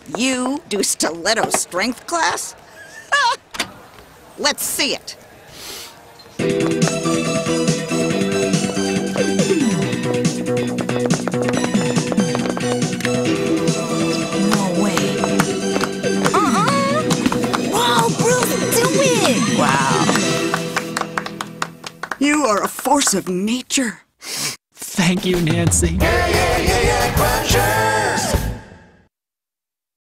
You do stiletto strength class? Let's see it. No way. Wow, Bruce, do it! Wow. You are a force of nature. Thank you, Nancy. Yeah, Crunchers!